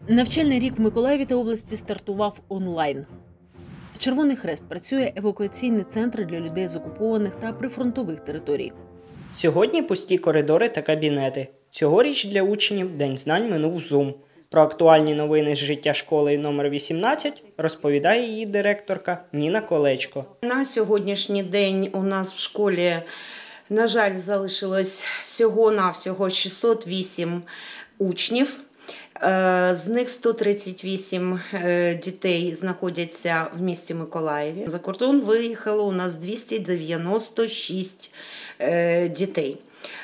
Навчальний рік в Миколаєві та області стартував онлайн. Червоний Хрест працює евакуаційний центр для людей з окупованих та прифронтових територій. Сьогодні пусті коридори та кабінети. Цьогоріч для учнів День знань минув Zoom. Про актуальні новини з життя школи номер 18 розповідає її директорка Ніна Колечко. На сьогоднішній день у нас в школі, на жаль, залишилось всього-навсього 608 учнів. З них 138 дітей знаходяться в місті Миколаєві. За кордон виїхало у нас 296 дітей.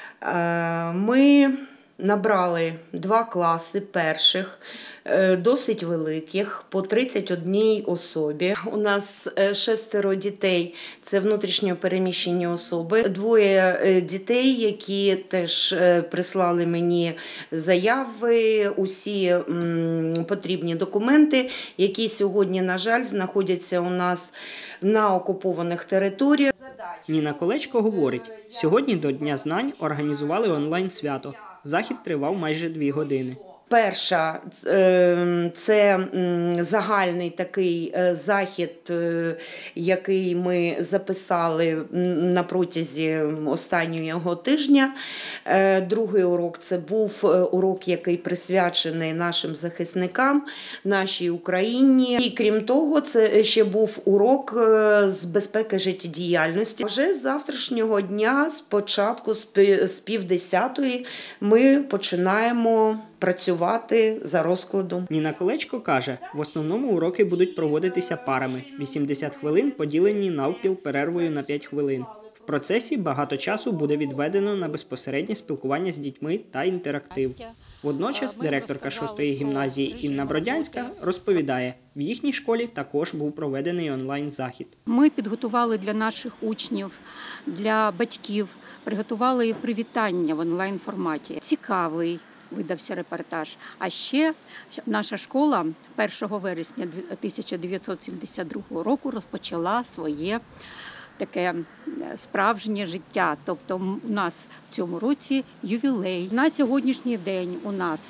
Ми набрали 2 класи перших, досить великих, по 31 особі. У нас 6 дітей – це внутрішньо переміщені особи. 2 дітей, які теж прислали мені заяви, усі потрібні документи, які сьогодні, на жаль, знаходяться у нас на окупованих територіях. Ніна Колечко говорить, сьогодні до Дня знань організували онлайн-свято. Захід тривав майже 2 години. Перша – це загальний такий захід, який ми записали на протязі останнього тижня. Другий урок – це був урок, який присвячений нашим захисникам, нашій Україні. І крім того, це ще був урок з безпеки життєдіяльності. Вже з завтрашнього дня, спочатку з 9:30, ми починаємо працювати за розкладом. Ніна Колечко каже, в основному уроки будуть проводитися парами. 80 хвилин поділені навпіл перервою на 5 хвилин. В процесі багато часу буде відведено на безпосереднє спілкування з дітьми та інтерактив. Водночас директорка 6-ї гімназії Інна Бродянська розповідає, в їхній школі також був проведений онлайн-захід. Ми підготували для наших учнів, для батьків, приготували привітання в онлайн-форматі. Цікавий видався репортаж. А ще наша школа 1 вересня 1972 року розпочала своє таке справжнє життя. Тобто у нас в цьому році ювілей. На сьогоднішній день у нас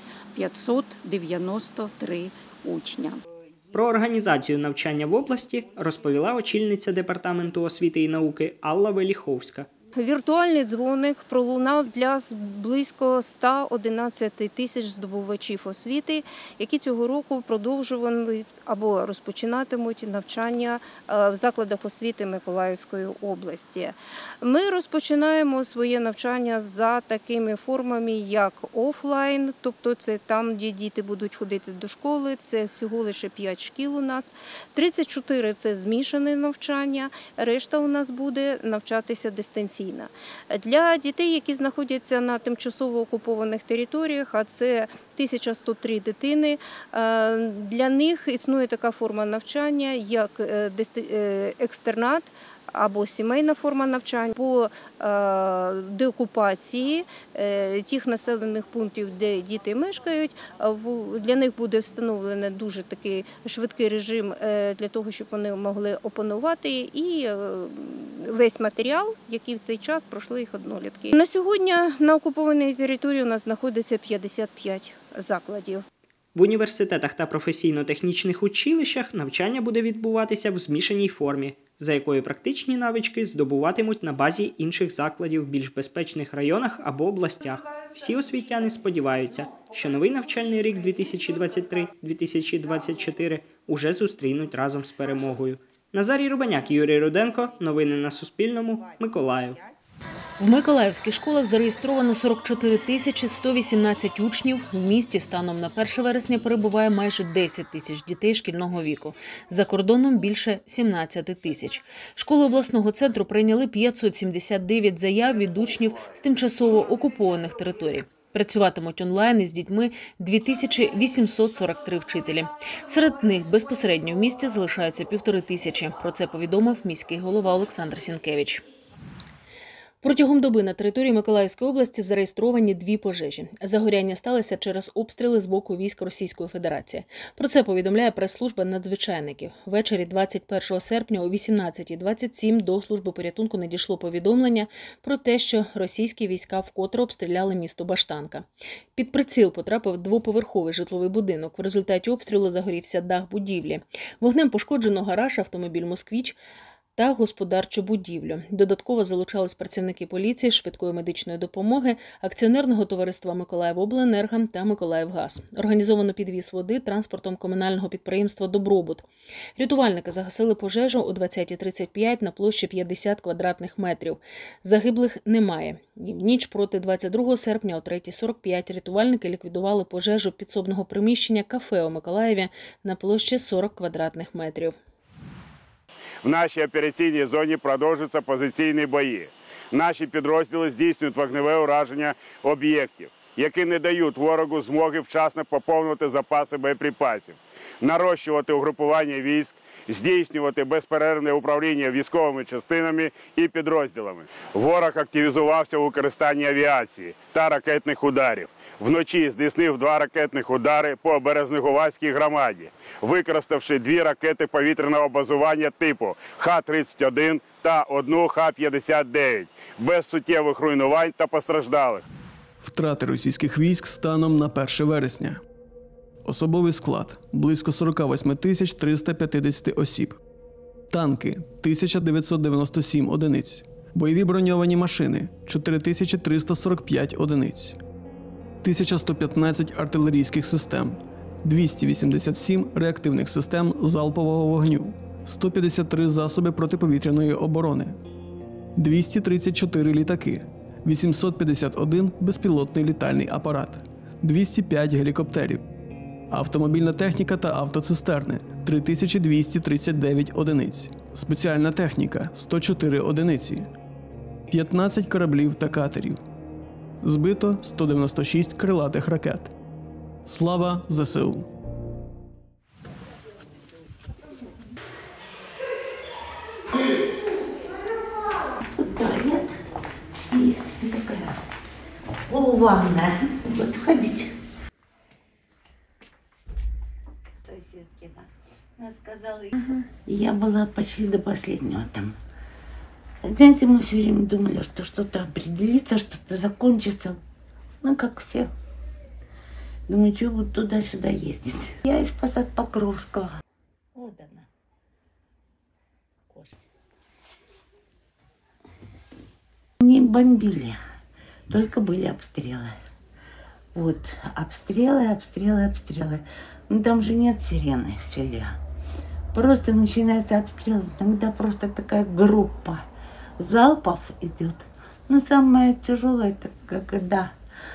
593 учня. Про організацію навчання в області розповіла очільниця Департаменту освіти і науки Алла Веліховська. Віртуальний дзвоник пролунав для близько 111 тисяч здобувачів освіти, які цього року продовжуватимуть або розпочинатимуть навчання в закладах освіти Миколаївської області. Ми розпочинаємо своє навчання за такими формами, як офлайн, тобто це там, де діти будуть ходити до школи, це всього лише 5 шкіл у нас, 34 – це змішане навчання, решта у нас буде навчатися дистанційно. Для дітей, які знаходяться на тимчасово окупованих територіях, а це 1103 дитини, для них існує така форма навчання, як екстернат або сімейна форма навчання. По деокупації тих населених пунктів, де діти мешкають, для них буде встановлений дуже такий швидкий режим для того, щоб вони могли опанувати і весь матеріал, який в цей час пройшли їх однолітки. На сьогодні на окупованій території у нас знаходиться 55 закладів. В університетах та професійно-технічних училищах навчання буде відбуватися в змішаній формі, за якою практичні навички здобуватимуть на базі інших закладів в більш безпечних районах або областях. Всі освітяни сподіваються, що новий навчальний рік 2023-2024 уже зустрінуть разом з перемогою. Назарій Рубаняк, Юрій Руденко. Новини на Суспільному. Миколаїв. В миколаївських школах зареєстровано 44 тисячі 118 учнів. В місті станом на 1 вересня перебуває майже 10 тисяч дітей шкільного віку. За кордоном більше 17 тисяч. Школи обласного центру прийняли 579 заяв від учнів з тимчасово окупованих територій. Працюватимуть онлайн із дітьми 2843 вчителі. Серед них безпосередньо в місті залишаються 1500. Про це повідомив міський голова Олександр Сінкевич. Протягом доби на території Миколаївської області зареєстровані 2 пожежі. Загоряння сталося через обстріли з боку військ Російської Федерації. Про це повідомляє прес-служба надзвичайників. Ввечері 21 серпня о 18:27 до служби порятунку надійшло повідомлення про те, що російські війська вкотре обстріляли місто Баштанка. Під приціл потрапив 2-поверховий житловий будинок. В результаті обстрілу загорівся дах будівлі. Вогнем пошкоджено гараж, автомобіль «Москвич» та господарчу будівлю. Додатково залучались працівники поліції, швидкої медичної допомоги, акціонерного товариства «Миколаївобленерго» та «Миколаївгаз». Організовано підвіз води транспортом комунального підприємства «Добробут». Рятувальники загасили пожежу о 20:35 на площі 50 квадратних метрів. Загиблих немає. І в ніч проти 22 серпня о 3:45 рятувальники ліквідували пожежу підсобного приміщення кафе у Миколаєві на площі 40 квадратних метрів. В нашій операційній зоні продовжуються позиційні бої. Наші підрозділи здійснюють вогневе ураження об'єктів, які не дають ворогу змоги вчасно поповнювати запаси боєприпасів, нарощувати угрупування військ, здійснювати безперервне управління військовими частинами і підрозділами. Ворог активізувався у використанні авіації та ракетних ударів. Вночі здійснив 2 ракетних удари по Березнегуватській громаді, використавши 2 ракети повітряного базування типу Х-31 та 1 Х-59, без суттєвих руйнувань та постраждалих. Втрати російських військ станом на 1 вересня. Особовий склад – близько 48 350 осіб. Танки – 1997 одиниць. Бойові броньовані машини – 4345 одиниць. 1115 артилерійських систем, 287 реактивних систем залпового вогню, 153 засоби протиповітряної оборони, 234 літаки, 851 безпілотний літальний апарат, 205 гелікоптерів, автомобільна техніка та автоцистерни – 3239 одиниць, спеціальна техніка – 104 одиниці, 15 кораблів та катерів. Збито 196 крилатих ракет. Слава ЗСУ! Туалет и такая полуванная. Вот входите. Соседкина. Она сказала, я была почти до последнего там. Знаете, мы все время думали, что что-то определится, что-то закончится. Ну, как все. Думаю, что вот туда-сюда ездить. Я из Посад Покровского. Вот она. Кошка. Не бомбили, только были обстрелы. Вот, обстрелы. Ну, там же нет сирены в селе. Просто начинается обстрел. Иногда просто такая группа залпов идет. Но самое тяжелое, это когда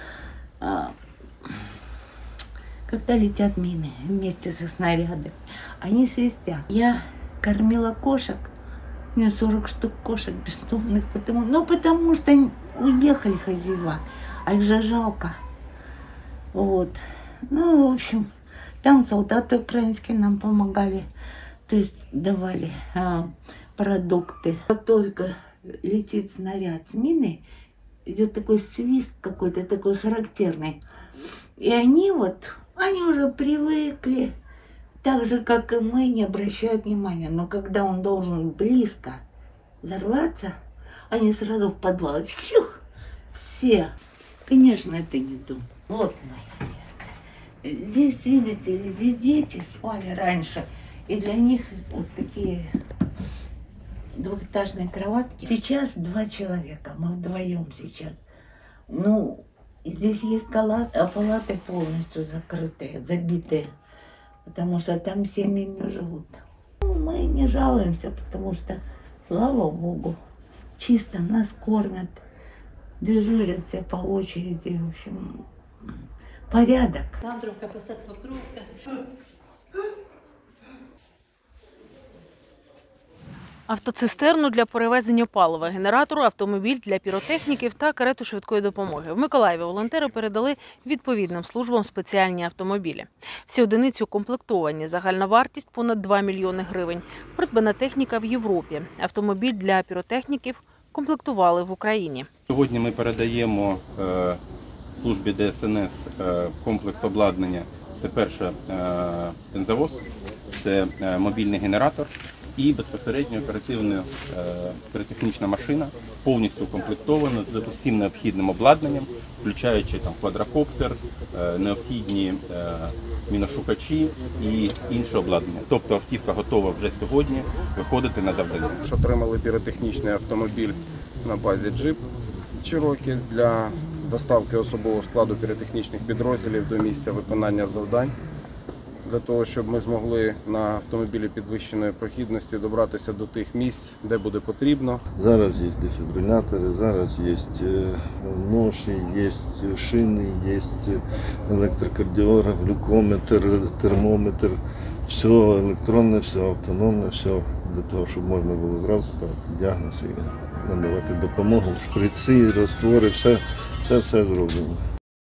летят мины вместе со снарядами. Они свистят. Я кормила кошек. У меня 40 штук кошек бездомных. Потому что уехали хозяева. А их же жалко. Вот. Ну, в общем, там солдаты украинские нам помогали. То есть давали продукты. Как только летит снаряд с мины, идет такой свист какой-то такой характерный. И они уже привыкли, так же, как и мы, не обращают внимания. Но когда он должен близко взорваться, они сразу в подвал. Фух, все. Конечно, это не дом. Вот у нас место. Здесь, видите ли, здесь дети спали раньше. И для них вот такие двухэтажные кроватки. Сейчас 2 человека, мы вдвоем сейчас. Ну, здесь есть палаты полностью закрытые, забитые, потому что там семьями живут. Ну, мы не жалуемся, потому что, слава Богу, чисто нас кормят, дежурят все по очереди, в общем, порядок. Сандровка, Посад Покровка. Автоцистерну для перевезення палива, генератор, автомобіль для піротехніків та карету швидкої допомоги. В Миколаєві волонтери передали відповідним службам спеціальні автомобілі. Всі одиниці укомплектовані. Загальна вартість – понад 2 мільйони гривень. Придбана техніка в Європі. Автомобіль для піротехніків комплектували в Україні. Сьогодні ми передаємо службі ДСНС комплекс обладнання. Це перше бензовоз, це мобільний генератор і безпосередньо оперативна піротехнічна машина, повністю укомплектована з усім необхідним обладнанням, включаючи там квадрокоптер, необхідні міношукачі і інше обладнання. Тобто автівка готова вже сьогодні виходити на завдання. Отримали піротехнічний автомобіль на базі Jeep Cherokee для доставки особового складу піротехнічних підрозділів до місця виконання завдань, для того, щоб ми змогли на автомобілі підвищеної прохідності добратися до тих місць, де буде потрібно. Зараз є дефібрилятори, зараз є ноші, є шини, є електрокардіограф, глюкометр, термометр. Все електронне, все автономне, все для того, щоб можна було зразу ставити діагноз і надавати допомогу. Шприци, раствори, все зроблено.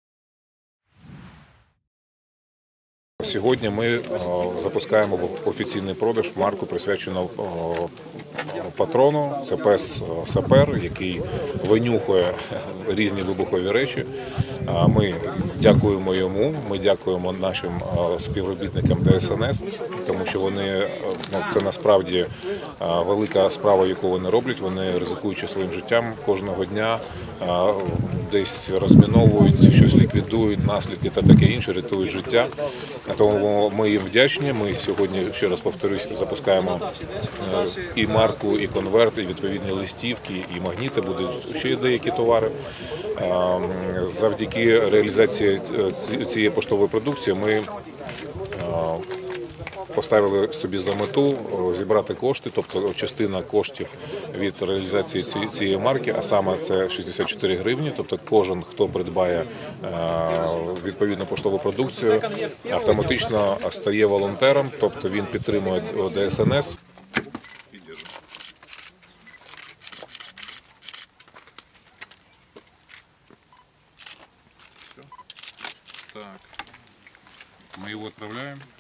Сьогодні ми запускаємо в офіційний продаж марку, присвячену патрону. Це пес Сапер, який винюхує різні вибухові речі. Ми дякуємо йому, ми дякуємо нашим співробітникам ДСНС, тому що вони, це насправді велика справа, яку вони роблять. Вони, ризикуючи своїм життям, кожного дня десь розміновують, щось ліквідують, наслідки та таке інше, рятують життя. Тому ми їм вдячні. Ми сьогодні, ще раз повторюсь, запускаємо і марку, і конверт, і відповідні листівки, і магніти, будуть ще деякі товари. Завдяки реалізації цієї поштової продукції ми поставили собі за мету зібрати кошти, тобто частина коштів від реалізації цієї марки, а саме це 64 гривні, тобто кожен, хто придбає відповідну поштову продукцію, автоматично стає волонтером, тобто він підтримує ДСНС. Так, мы его отправляем.